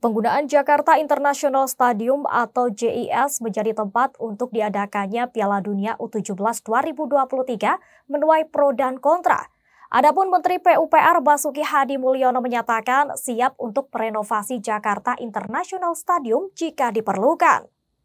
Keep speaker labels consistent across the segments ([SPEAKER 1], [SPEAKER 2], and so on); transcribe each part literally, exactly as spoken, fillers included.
[SPEAKER 1] Penggunaan Jakarta International Stadium atau J I S menjadi tempat untuk diadakannya Piala Dunia U tujuh belas dua ribu dua puluh tiga menuai pro dan kontra. Adapun Menteri P U P R Basuki Hadi Mulyono menyatakan siap untuk merenovasi Jakarta International Stadium jika diperlukan.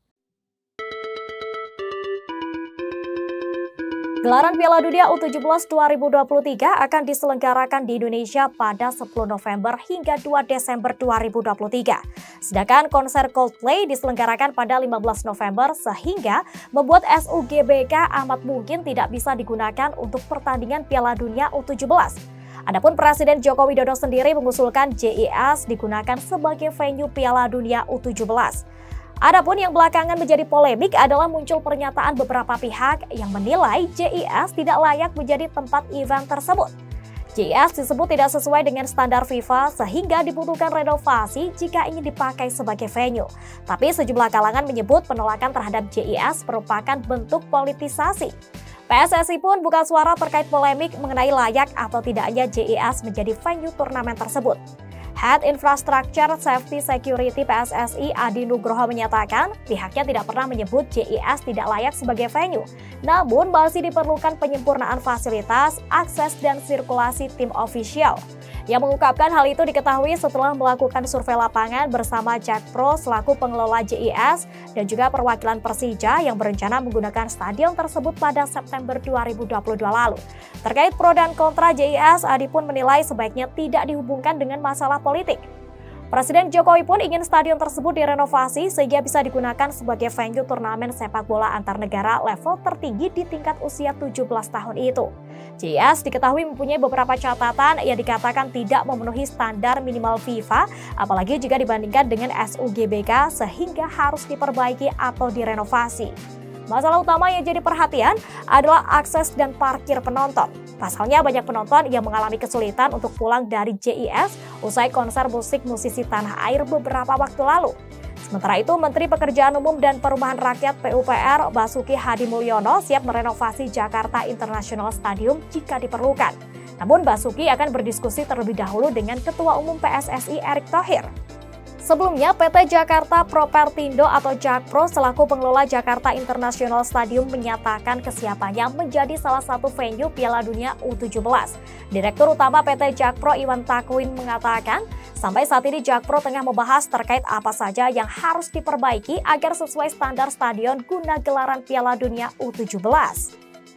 [SPEAKER 1] Gelaran Piala Dunia U tujuh belas dua ribu dua puluh tiga akan diselenggarakan di Indonesia pada sepuluh November hingga dua Desember dua ribu dua puluh tiga. Sedangkan konser Coldplay diselenggarakan pada lima belas November sehingga membuat S U G B K amat mungkin tidak bisa digunakan untuk pertandingan Piala Dunia U tujuh belas. Adapun Presiden Joko Widodo sendiri mengusulkan J I S digunakan sebagai venue Piala Dunia U tujuh belas. Adapun yang belakangan menjadi polemik adalah muncul pernyataan beberapa pihak yang menilai J I S tidak layak menjadi tempat event tersebut. J I S disebut tidak sesuai dengan standar FIFA sehingga dibutuhkan renovasi jika ingin dipakai sebagai venue. Tapi sejumlah kalangan menyebut penolakan terhadap J I S merupakan bentuk politisasi. P S S I pun buka suara terkait polemik mengenai layak atau tidaknya J I S menjadi venue turnamen tersebut. Head Infrastructure Safety Security P S S I Adi Nugroho menyatakan pihaknya tidak pernah menyebut J I S tidak layak sebagai venue. Namun masih diperlukan penyempurnaan fasilitas, akses, dan sirkulasi tim ofisial. Yang mengungkapkan hal itu diketahui setelah melakukan survei lapangan bersama Jakpro selaku pengelola J I S dan juga perwakilan Persija yang berencana menggunakan stadion tersebut pada September dua ribu dua puluh dua lalu. Terkait pro dan kontra J I S, Adi pun menilai sebaiknya tidak dihubungkan dengan masalah politik. Presiden Jokowi pun ingin stadion tersebut direnovasi sehingga bisa digunakan sebagai venue turnamen sepak bola antar negara level tertinggi di tingkat usia tujuh belas tahun itu. J I S diketahui mempunyai beberapa catatan yang dikatakan tidak memenuhi standar minimal FIFA, apalagi jika dibandingkan dengan S U G B K sehingga harus diperbaiki atau direnovasi. Masalah utama yang jadi perhatian adalah akses dan parkir penonton. Pasalnya banyak penonton yang mengalami kesulitan untuk pulang dari J I S usai konser musik musisi tanah air beberapa waktu lalu. Sementara itu, Menteri Pekerjaan Umum dan Perumahan Rakyat P U P R Basuki Hadi Mulyono siap merenovasi Jakarta International Stadium jika diperlukan. Namun Basuki akan berdiskusi terlebih dahulu dengan Ketua Umum P S S I Erick Thohir. Sebelumnya, P T Jakarta Propertindo atau Jakpro selaku pengelola Jakarta International Stadium menyatakan kesiapannya menjadi salah satu venue Piala Dunia U tujuh belas. Direktur Utama P T Jakpro Iwan Takwin mengatakan, sampai saat ini Jakpro tengah membahas terkait apa saja yang harus diperbaiki agar sesuai standar stadion guna gelaran Piala Dunia U tujuh belas.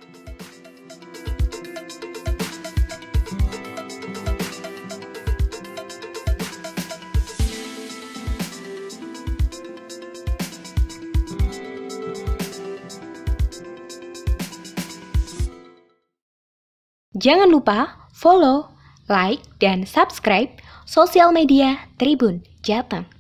[SPEAKER 2] Jangan lupa follow, like, dan subscribe sosial media Tribun Jateng.